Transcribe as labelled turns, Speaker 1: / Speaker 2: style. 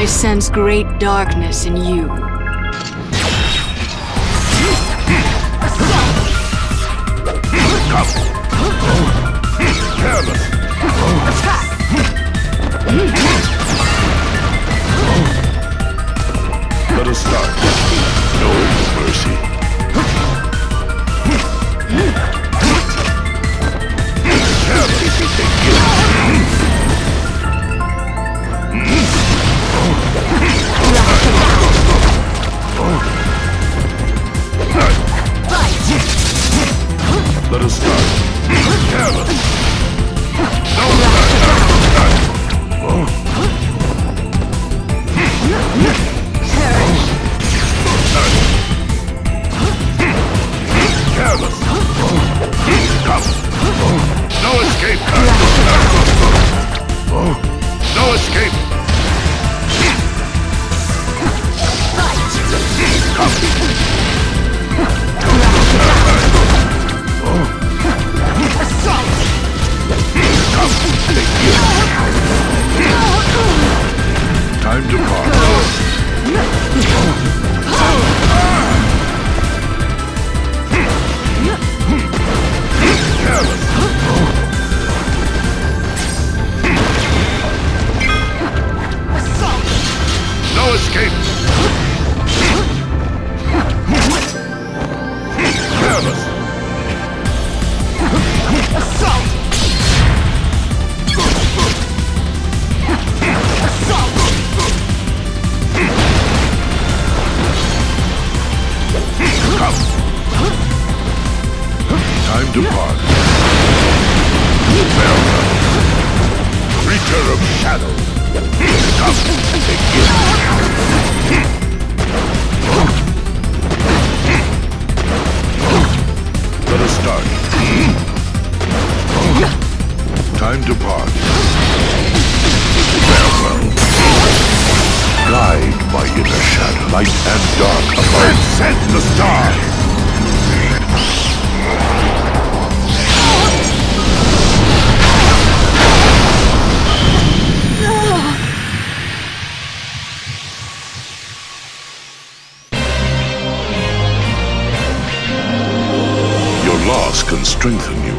Speaker 1: I sense great darkness in you.
Speaker 2: Careless.
Speaker 1: Attack!
Speaker 2: Let us start. No mercy. Let us start. Careless. No Careless. Come. No escape. No escape. Come.
Speaker 1: Assault!
Speaker 2: Time to part. Careless.
Speaker 1: Assault!
Speaker 2: No escape. Careless.
Speaker 1: Assault! Assault!
Speaker 2: Come. Time to part. Farewell. Creature of shadow. Come. Begin. Let us start. Time to part. Farewell. Guide by inner shadow. Light and dark above. Send the stars. Your loss can strengthen you.